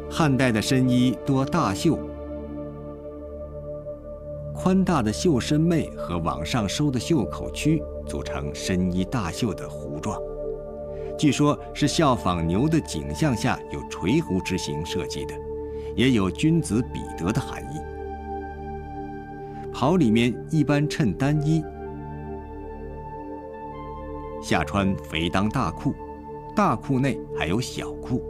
汉代的深衣多大袖，宽大的袖身楣和往上收的袖口区组成深衣大袖的弧状，据说是效仿牛的颈项下有垂弧之形设计的，也有君子比德的含义。袍里面一般衬单衣，下穿肥裆大裤，大裤内还有小裤。